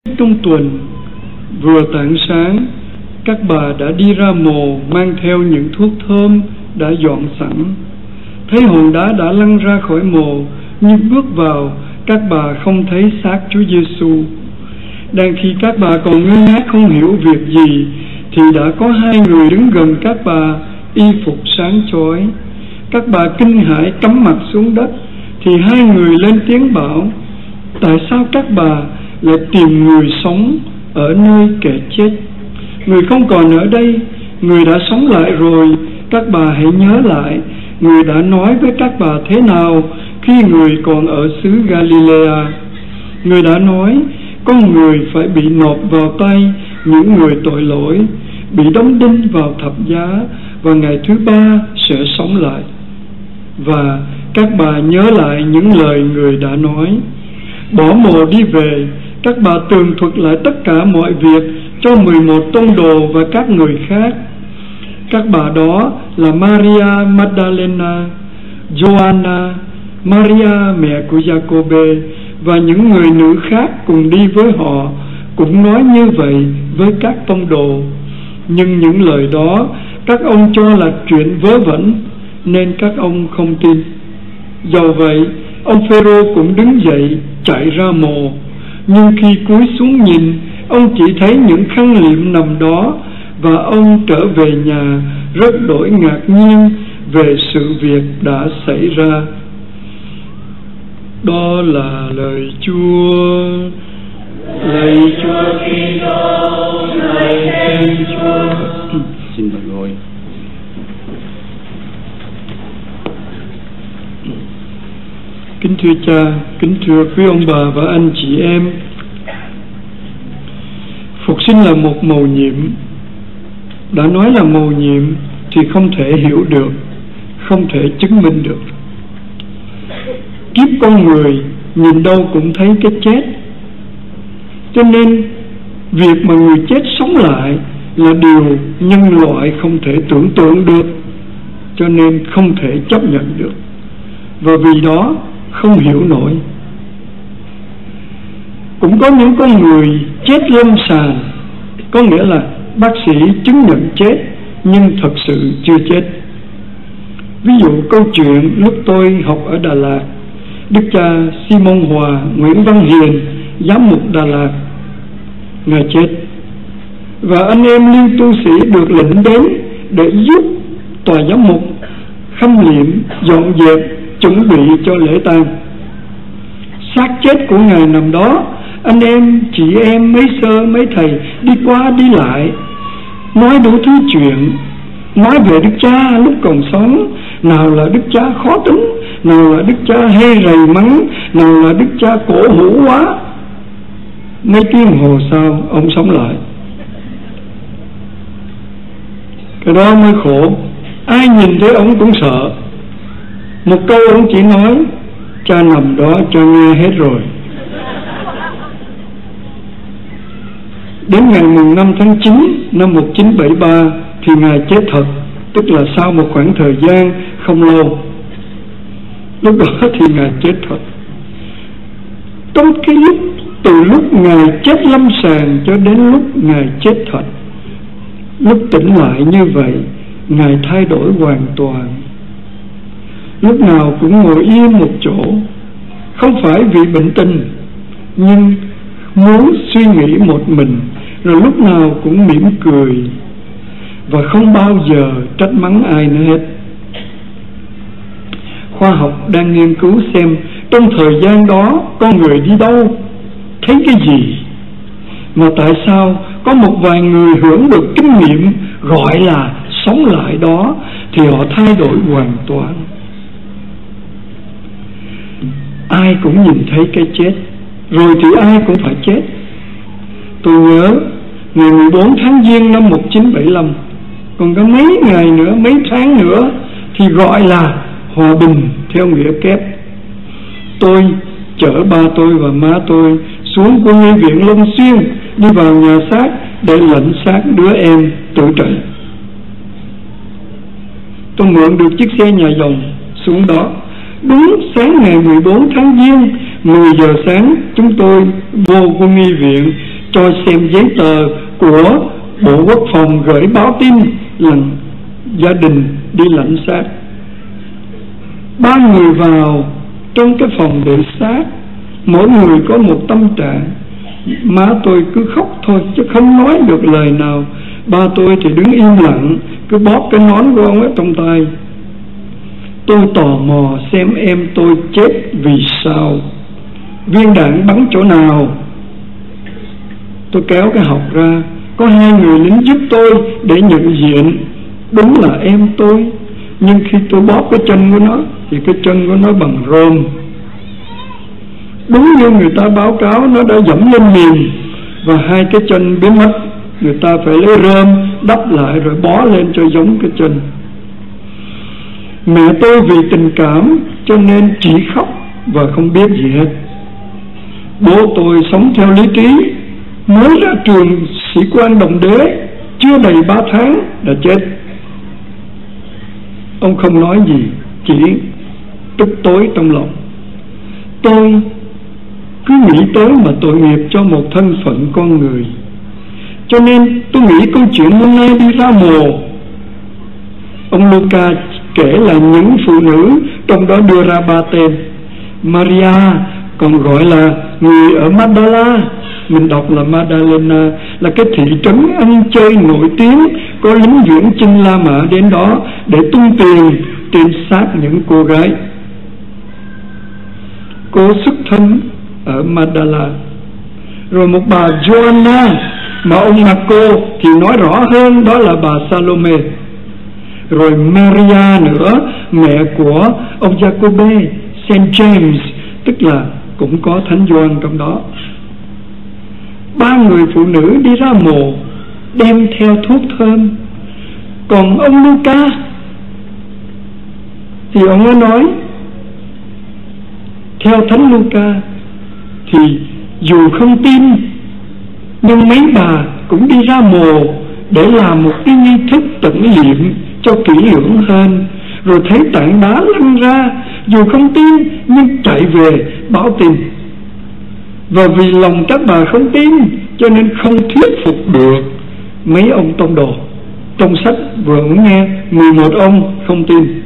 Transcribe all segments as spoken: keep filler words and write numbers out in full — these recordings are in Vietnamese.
Trong tuần vừa tảng sáng, các bà đã đi ra mồ mang theo những thuốc thơm đã dọn sẵn. Thấy hòn đá đã lăn ra khỏi mồ, nhưng bước vào các bà không thấy xác Chúa Giêsu. Đang khi các bà còn ngơ ngác không hiểu việc gì, thì đã có hai người đứng gần các bà, y phục sáng chói. Các bà kinh hãi cắm mặt xuống đất, thì hai người lên tiếng bảo: tại sao các bà lại tìm người sống ở nơi kẻ chết? Người không còn ở đây, người đã sống lại rồi. Các bà hãy nhớ lại người đã nói với các bà thế nào khi người còn ở xứ Galilea. Người đã nói con người phải bị nộp vào tay những người tội lỗi, bị đóng đinh vào thập giá, và ngày thứ ba sẽ sống lại. Và các bà nhớ lại những lời người đã nói. Bỏ mồ đi về, các bà tường thuật lại tất cả mọi việc cho mười một tông đồ và các người khác. Các bà đó là Maria Magdalena, Joanna, Maria mẹ của Giacôbê và những người nữ khác cùng đi với họ cũng nói như vậy với các tông đồ. Nhưng những lời đó các ông cho là chuyện vớ vẩn, nên các ông không tin. Do vậy ông Phêrô cũng đứng dậy chạy ra mồ, nhưng khi cúi xuống nhìn, ông chỉ thấy những khăn liệm nằm đó, và ông trở về nhà rất đổi ngạc nhiên về sự việc đã xảy ra. Đó là lời Chúa. Lạy Chúa Kitô, lạy Thiên Chúa. Xin mời ngồi. Kính thưa cha, kính thưa quý ông bà và anh chị em, phục sinh là một mầu nhiệm. Đã nói là mầu nhiệm thì không thể hiểu được, không thể chứng minh được. Kiếp con người nhìn đâu cũng thấy cái chết, cho nên việc mà người chết sống lại là điều nhân loại không thể tưởng tượng được, cho nên không thể chấp nhận được, và vì đó không hiểu nổi. Cũng có những con người chết lâm sàng, có nghĩa là bác sĩ chứng nhận chết nhưng thật sự chưa chết. Ví dụ câu chuyện lúc tôi học ở Đà Lạt, Đức cha Simon Hòa Nguyễn Văn Hiền, giám mục Đà Lạt, ngài chết, và anh em liên tu sĩ được lệnh đến để giúp tòa giám mục khâm liệm, dọn dẹp, chuẩn bị cho lễ tang. Xác chết của ngài nằm đó, anh em, chị em, mấy sơ, mấy thầy đi qua đi lại, nói đủ thứ chuyện, nói về Đức cha lúc còn sống. Nào là Đức cha khó tính, nào là Đức cha hay rầy mắng, nào là Đức cha cổ hủ quá. Mấy tiếng hồ sau ông sống lại. Cái đó mới khổ. Ai nhìn thấy ông cũng sợ. Một câu ông chỉ nói: cha nằm đó cho nghe hết rồi. Đến ngày mùng năm tháng chín năm một nghìn chín trăm bảy mươi ba thì ngài chết thật, tức là sau một khoảng thời gian không lâu. Lúc đó thì ngài chết thật. Trong cái lúc từ lúc ngài chết lâm sàng cho đến lúc ngài chết thật, lúc tỉnh lại như vậy, ngài thay đổi hoàn toàn. Lúc nào cũng ngồi yên một chỗ, không phải vì bệnh tình, nhưng muốn suy nghĩ một mình, rồi lúc nào cũng mỉm cười và không bao giờ trách mắng ai nữa hết. Khoa học đang nghiên cứu xem trong thời gian đó con người đi đâu, thấy cái gì, mà tại sao có một vài người hưởng được kinh nghiệm gọi là sống lại đó thì họ thay đổi hoàn toàn. Ai cũng nhìn thấy cái chết, rồi thì ai cũng phải chết. Tôi nhớ ngày mười bốn tháng Giêng năm một nghìn chín trăm bảy mươi lăm, còn có mấy ngày nữa, mấy tháng nữa thì gọi là hòa bình theo nghĩa kép. Tôi chở ba tôi và má tôi xuống quân y viện Long Xuyên, đi vào nhà xác để lãnh xác đứa em tử trận. Tôi mượn được chiếc xe nhà dòng xuống đó. Đúng sáng ngày mười bốn tháng Giêng, mười giờ sáng chúng tôi vô quân y viện cho xem giấy tờ của Bộ Quốc phòng gửi báo tin là gia đình đi lãnh xác. Ba người vào trong cái phòng để xác, mỗi người có một tâm trạng. Má tôi cứ khóc thôi chứ không nói được lời nào. Ba tôi thì đứng im lặng, cứ bóp cái nón của ông ấy trong tay. Tôi tò mò xem em tôi chết vì sao, viên đạn bắn chỗ nào. Tôi kéo cái hộp ra, có hai người lính giúp tôi để nhận diện. Đúng là em tôi, nhưng khi tôi bóp cái chân của nó thì cái chân của nó bằng rơm. Đúng như người ta báo cáo, nó đã dẫm lên mìn và hai cái chân biến mất. Người ta phải lấy rơm đắp lại rồi bó lên cho giống cái chân. Mẹ tôi vì tình cảm cho nên chỉ khóc và không biết gì hết. Bố tôi sống theo lý trí, mới ra trường sĩ quan đồng đế, chưa đầy ba tháng đã chết. Ông không nói gì, chỉ tức tối trong lòng. Tôi cứ nghĩ tới mà tội nghiệp cho một thân phận con người, cho nên tôi nghĩ câu chuyện hôm nay đi ra mồ. Ông Luca kể là những phụ nữ trong đó đưa ra ba tên. Maria, còn gọi là người ở Magdala, mình đọc là Magdalena, là cái thị trấn ăn chơi nổi tiếng, có lính viễn chinh La Mã đến đó để tung tiền trên xác những cô gái. Cô xuất thân ở Magdala. Rồi một bà Joanna, mà ông Marco thì nói rõ hơn, đó là bà Salome. Rồi Maria nữa, mẹ của ông Jacobe, Saint James, tức là cũng có Thánh Gioan trong đó. Ba người phụ nữ đi ra mồ đem theo thuốc thơm. Còn ông Luca thì ông ấy nói, theo Thánh Luca thì dù không tin, nhưng mấy bà cũng đi ra mồ để làm một cái nghi thức tận liệm cho kỹ lưỡng hơn. Rồi thấy tảng đá lăn ra, dù không tin nhưng chạy về báo tin. Và vì lòng các bà không tin cho nên không thuyết phục được mấy ông tông đồ. Trong sách vừa mới nghe mười một ông không tin.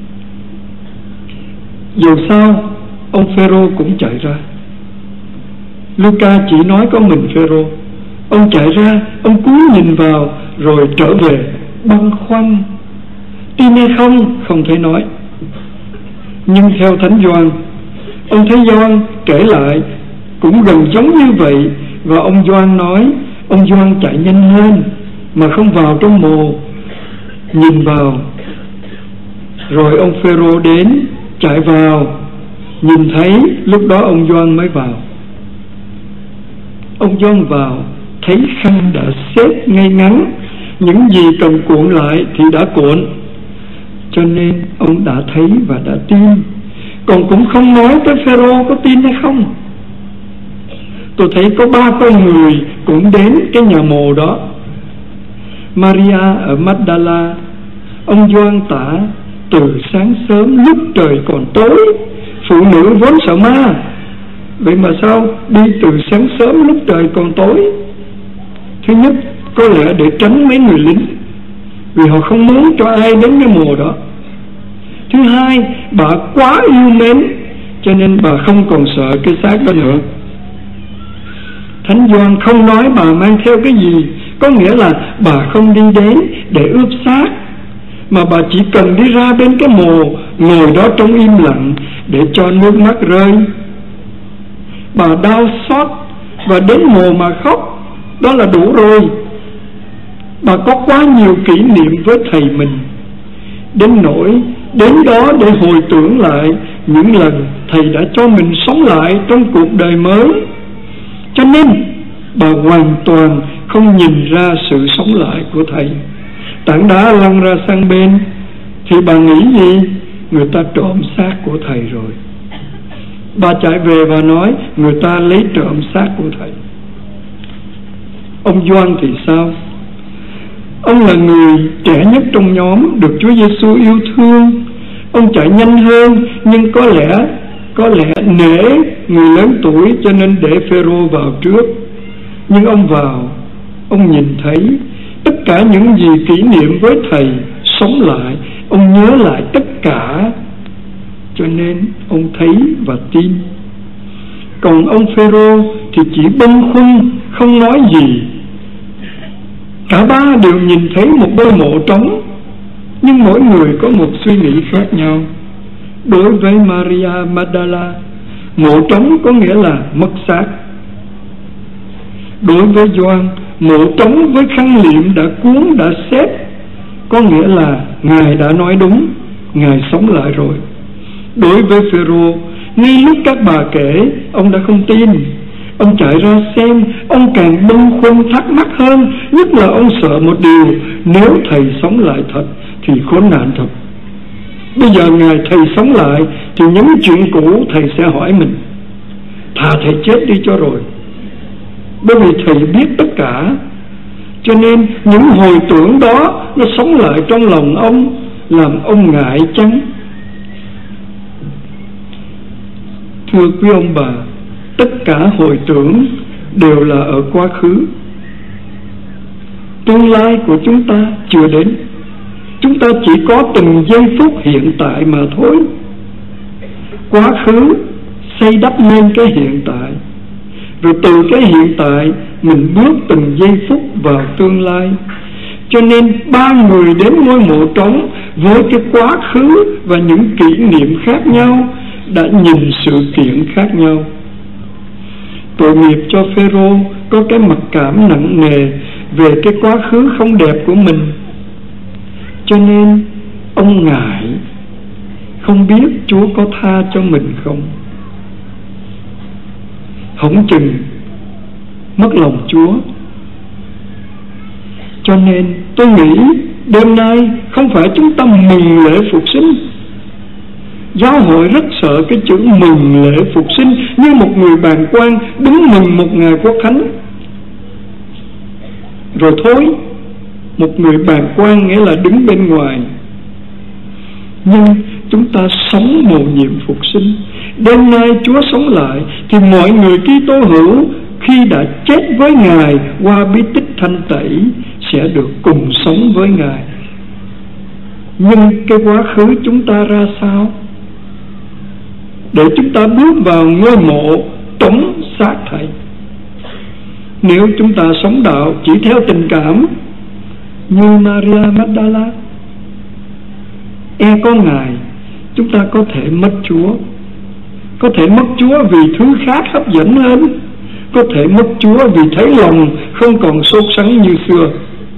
Dù sao ông Phêrô cũng chạy ra. Luca chỉ nói có mình Phêrô. Ông chạy ra, ông cúi nhìn vào rồi trở về băn khoăn. Tin hay không không thể nói. Nhưng theo Thánh Gioan, ông thấy Gioan kể lại cũng gần giống như vậy. Và ông Gioan nói, ông Gioan chạy nhanh hơn mà không vào trong mồ, nhìn vào. Rồi ông Phêrô đến, chạy vào, nhìn thấy, lúc đó ông Gioan mới vào. Ông Gioan vào, thấy khăn đã xếp ngay ngắn, những gì cần cuộn lại thì đã cuộn, cho nên ông đã thấy và đã tin. Còn cũng không nói tới Phêrô có tin hay không. Tôi thấy có ba con người cũng đến cái nhà mồ đó. Maria ở Magdala, ông Gioan tả từ sáng sớm lúc trời còn tối. Phụ nữ vốn sợ ma, vậy mà sao đi từ sáng sớm lúc trời còn tối? Thứ nhất, có lẽ để tránh mấy người lính, vì họ không muốn cho ai đến cái mồ đó. Thứ hai, bà quá yêu mến, cho nên bà không còn sợ cái xác đó nữa. Thánh Gioan không nói bà mang theo cái gì, có nghĩa là bà không đi đến để ướp xác, mà bà chỉ cần đi ra bên cái mồ, ngồi đó trong im lặng để cho nước mắt rơi. Bà đau xót và đến mồ mà khóc, đó là đủ rồi. Bà có quá nhiều kỷ niệm với thầy mình, đến nỗi đến đó để hồi tưởng lại những lần thầy đã cho mình sống lại trong cuộc đời mới. Cho nên bà hoàn toàn không nhìn ra sự sống lại của thầy. Tảng đá lăn ra sang bên thì bà nghĩ gì? Người ta trộm xác của thầy rồi. Bà chạy về và nói người ta lấy trộm xác của thầy. Ông Gioan thì sao? Ông là người trẻ nhất trong nhóm, được Chúa Giêsu yêu thương. Ông chạy nhanh hơn, nhưng có lẽ Có lẽ nể người lớn tuổi cho nên để Phêrô vào trước. Nhưng ông vào, ông nhìn thấy tất cả những gì kỷ niệm với Thầy sống lại. Ông nhớ lại tất cả, cho nên ông thấy và tin. Còn ông Phêrô thì chỉ bâng khuâng, không nói gì. Cả ba đều nhìn thấy một ngôi mộ trống, nhưng mỗi người có một suy nghĩ khác nhau. Đối với Maria Magdala, mộ trống có nghĩa là mất xác. Đối với Gioan, mộ trống với khăn liệm đã cuốn, đã xếp, có nghĩa là Ngài đã nói đúng, Ngài sống lại rồi. Đối với Phêrô, ngay lúc các bà kể, ông đã không tin. Ông chạy ra xem, ông càng bâng khuâng thắc mắc hơn. Nhất là ông sợ một điều, nếu Thầy sống lại thật thì khốn nạn thật. Bây giờ Ngài Thầy sống lại thì những chuyện cũ Thầy sẽ hỏi mình. Thà Thầy chết đi cho rồi, bởi vì Thầy biết tất cả. Cho nên những hồi tưởng đó nó sống lại trong lòng ông, làm ông ngại chăng? Thưa quý ông bà, tất cả hồi tưởng đều là ở quá khứ. Tương lai của chúng ta chưa đến. Chúng ta chỉ có từng giây phút hiện tại mà thôi. Quá khứ xây đắp nên cái hiện tại, rồi từ cái hiện tại mình bước từng giây phút vào tương lai. Cho nên ba người đến ngôi mộ trống với cái quá khứ và những kỷ niệm khác nhau đã nhìn sự kiện khác nhau. Tội nghiệp cho Phêrô có cái mặc cảm nặng nề về cái quá khứ không đẹp của mình, cho nên ông ngại, không biết Chúa có tha cho mình không. Hổng chừng mất lòng Chúa. Cho nên tôi nghĩ đêm nay không phải chúng ta mừng lễ phục sinh. Giáo hội rất sợ cái chữ mừng lễ phục sinh, như một người bàng quan đứng mừng một ngày Quốc Khánh rồi thôi. Một người bàng quan nghĩa là đứng bên ngoài. Nhưng chúng ta sống mầu nhiệm phục sinh. Đêm nay Chúa sống lại thì mọi người Kitô hữu khi đã chết với Ngài qua bí tích thanh tẩy sẽ được cùng sống với Ngài. Nhưng cái quá khứ chúng ta ra sao để chúng ta bước vào ngôi mộ trống xác Thầy? Nếu chúng ta sống đạo chỉ theo tình cảm như Maria Magdala, e có Ngài, chúng ta có thể mất Chúa. Có thể mất Chúa vì thứ khác hấp dẫn hơn. Có thể mất Chúa vì thấy lòng không còn sốt sắng như xưa.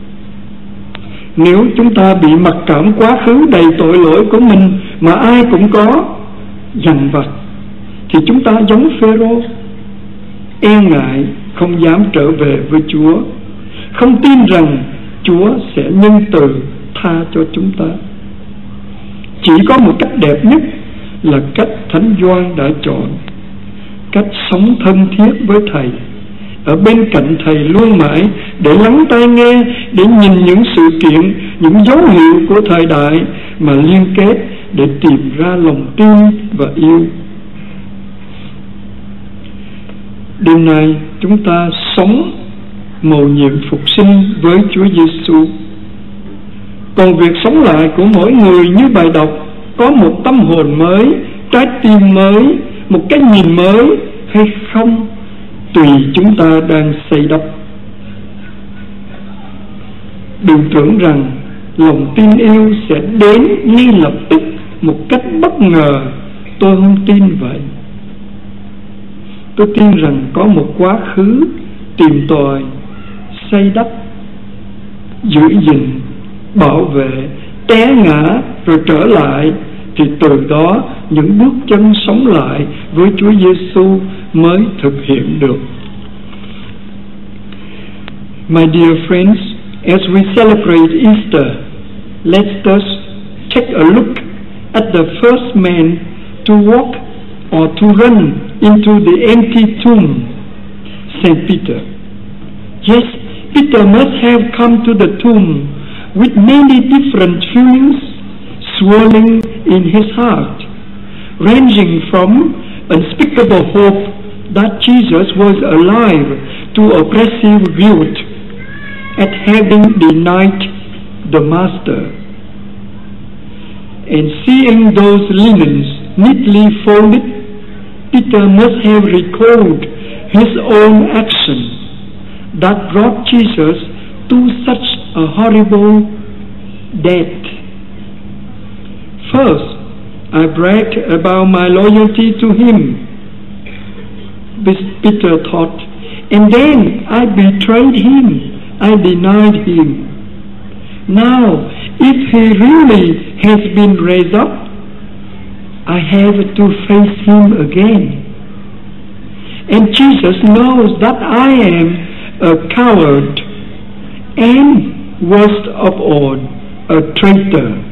Nếu chúng ta bị mặc cảm quá khứ đầy tội lỗi của mình mà ai cũng có, dằn vặt, thì chúng ta giống Phêrô, e ngại, không dám trở về với Chúa, không tin rằng Chúa sẽ nhân từ tha cho chúng ta. Chỉ có một cách đẹp nhất là cách Thánh Gioan đã chọn, cách sống thân thiết với Thầy, ở bên cạnh Thầy luôn mãi, để lắng tai nghe, để nhìn những sự kiện, những dấu hiệu của thời đại mà liên kết để tìm ra lòng tin và yêu. Đêm nay chúng ta sống mầu nhiệm phục sinh với Chúa Giêsu. Còn việc sống lại của mỗi người như bài đọc, có một tâm hồn mới, trái tim mới, một cái nhìn mới hay không, tùy chúng ta đang xây đắp. Đừng tưởng rằng lòng tin yêu sẽ đến ngay lập tức một cách bất ngờ. Tôi không tin vậy. Tôi tin rằng có một quá khứ tìm tòi, xây đắp, giữ gìn, bảo vệ, té ngã rồi trở lại, thì từ đó những bước chân sống lại với Chúa Giêsu mới thực hiện được. My dear friends, as we celebrate Easter, let us take a look at the first man to walk or to run into the empty tomb, Saint Peter. Yes, Peter must have come to the tomb with many different feelings swirling in his heart, ranging from unspeakable hope that Jesus was alive to oppressive guilt at having denied the Master. And seeing those linens neatly folded, Peter must have recalled his own action that brought Jesus to such a horrible death. First, I bragged about my loyalty to him, Peter thought, and then I betrayed him, I denied him. Now, if he really has been raised up, I have to face him again. And Jesus knows that I am a coward and, worst of all, a traitor.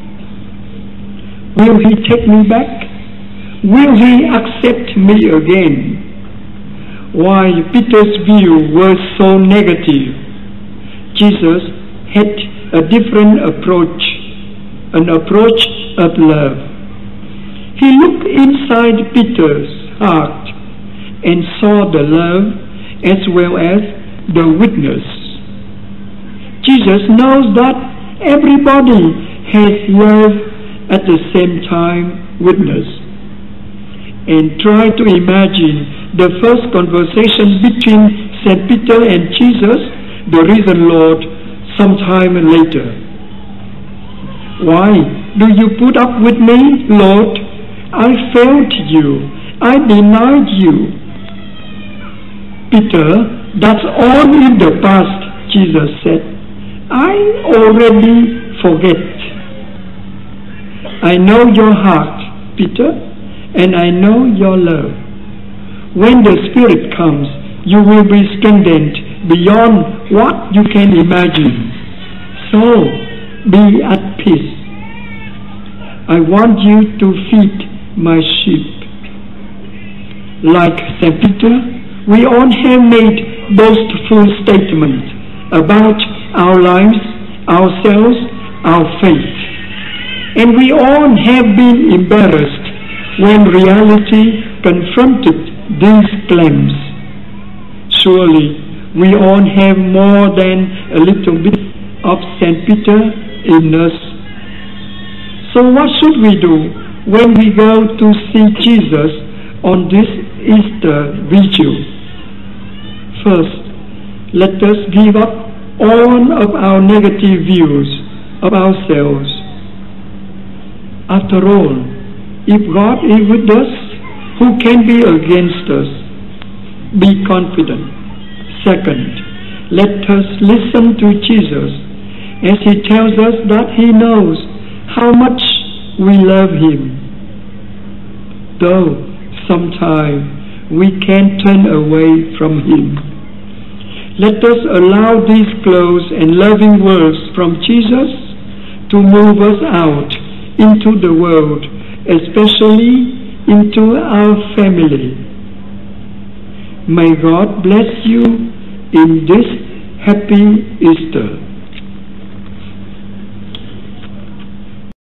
Will he take me back? Will he accept me again? Why, Peter's view was so negative. Jesus had a different approach, an approach of love. He looked inside Peter's heart and saw the love as well as the weakness. Jesus knows that everybody has love at the same time weakness. And try to imagine the first conversation between Saint Peter and Jesus, the risen Lord, sometime later. Why do you put up with me, Lord? I failed you. I denied you. Peter, that's all in the past, Jesus said. I already forget. I know your heart, Peter, and I know your love. When the Spirit comes, you will be strengthened beyond what you can imagine. So, be at peace. I want you to feed my sheep. Like Saint Peter, we all have made boastful statements about our lives, ourselves, our faith. And we all have been embarrassed when reality confronted these claims. Surely, we all have more than a little bit of Saint Peter in us. So what should we do when we go to see Jesus on this Easter vigil? First, let us give up all of our negative views of ourselves. After all, if God is with us, who can be against us? Be confident. Second, let us listen to Jesus as he tells us that he knows how much we love him. Though sometimes we can turn away from him. Let us allow these close and loving words from Jesus to move us out into the world, especially into our family. May God bless you in this happy Easter.